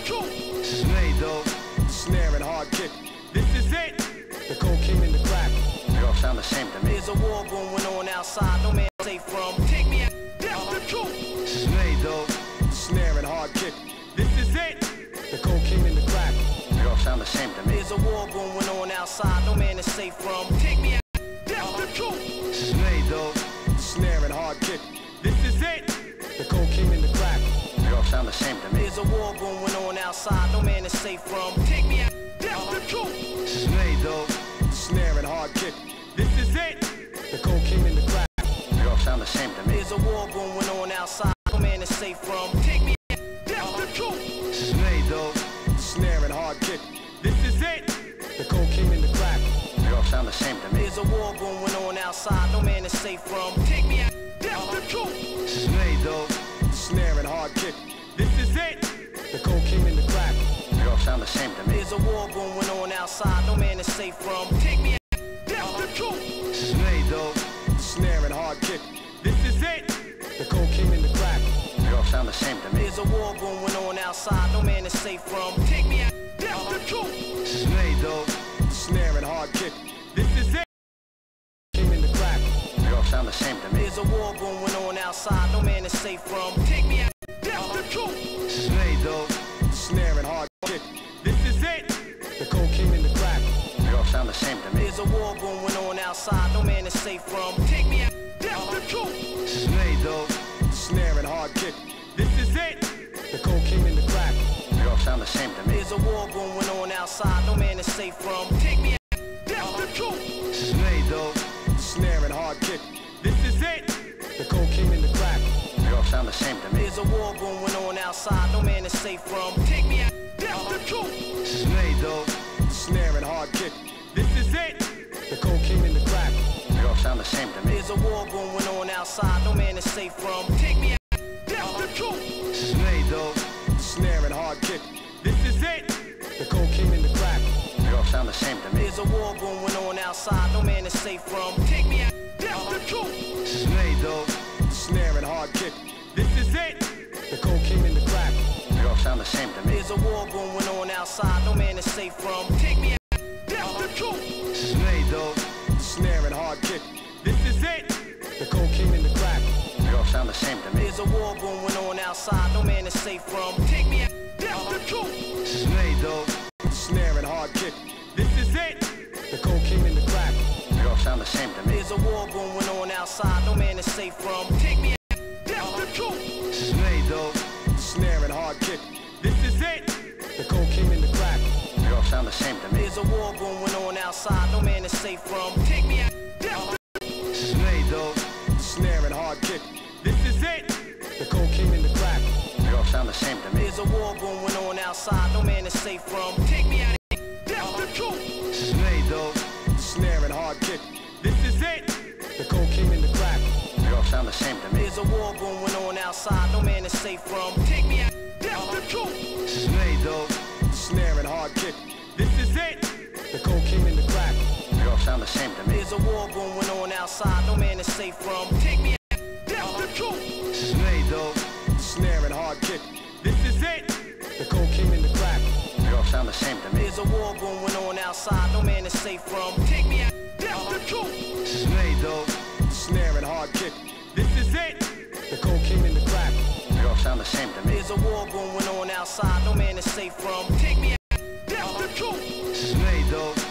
This is made though. Snare and hard kick. This is it. The cocaine and the crack. They all sound the same to me. There's a war going on outside, no man safe from. Take me out, that's the truth. This is made though. Snare and hard kick. This is it. The cocaine and the crack. They all sound the same to me. There's a war going on outside, no man is safe from. Take me out, that's the truth. This is made though. Snare and hard kick. This is it. The cocaine and the crack. They all sound the same to me. There's a war going on outside, no man is safe from. Take me out, that's the truth. This is made though. Snare and hard kick. This is it. The cocaine and the crack. They all sound the same to me. There's a war going on outside, no man is safe from. Take me out, that's the truth. This is made though. Snare and hard kick. This is it. The cocaine and the crack. They all sound the same to me. There's a war going on outside, no man is safe from. Take me out, that's the truth. This is made though. Snare and hard kick. This is it. The cocaine and the crack. They all sound the same to me. There's a war going on outside, no man is safe from. Take me out, that's the truth. This is made though. Snare and hard kick. This is it. The cocaine and the crack. They all sound the same to me. There's a war going on outside, no man is safe from. Take me out, that's the truth. This is made though. Snare and hard kick. This is it. Cocaine and the crack. They all sound the same to me. There's a war going on outside, no man is safe from. Take me out, that's the truth. This is made though. Snare and hard kick. This is it. The cocaine and the crack. They all sound the same to me. There's a war going on outside, no man is safe from. Take me out, that's the truth. This is made though. Snare and hard kick. This is it. The cocaine and the crack. They all sound the same to me. There's a war going on outside, no man is safe from. Take me out, that's the truth. This is made though. Snare and hard kick. This is it. The cocaine and the crack. They all sound the same to me. There's a war going on outside, no man is safe from. Take me out, that's the truth. This is made though. Snare and hard kick. This is it. The cocaine and the crack. They all sound the same to me. There's a war going on outside, no man is safe from. Take me out, that's the truth. This is made though. Snare and hard kick. This is it. The cocaine and the crack. They all sound the same to me. There's a war going on outside, no man is safe from. Take me out, that's the truth. This is made though. Snare and hard kick. This is it. The cocaine and the crack. They all sound the same to me. There's a war going on outside, no man is safe from. Take me out, that's the truth. This is made though. Snare and hard kick. This is it. The cocaine and the crack. They all sound the same to me. There's a war going on outside, no man is safe from. Take me out, that's the truth. This is made though. Snare and hard kick. This is it. The cocaine and the crack. They all sound the same to me. There's a war going on outside, no man is safe from. Take me out, that's the truth. This is made though. Snare and hard kick. This is it. The cocaine and the crack. They all sound the same to me. There's a war going on outside, no man is safe from. Take me out, that's the truth. This is made though. Snare and hard kick. This is it. The cocaine and the crack. They all sound the same to me. There's a war going on outside, no man is safe from. Take me out, that's the truth. This is made though. Snare and hard kick. This is it. The cocaine and the crack. They all sound the same to me. There's a war going on outside, no man is safe from. Take me out, that's the truth. This is made though. Snare and hard kick. This is it. The cocaine and the crack. They all sound the same to me. There's a war going on outside, no man is safe from. Take me out, that's the truth. This is made though. Snare and hard kick. This is it. The cocaine and the crack. They all sound the same to me. There's a war going on outside, no man is safe from. Take me out, that's the truth. This is made though. Snare and hard kick. This is it. The cocaine and the crack. They all sound the same to me. There's a war going on outside, no man is safe from. Take me out, that's the truth. This is made though.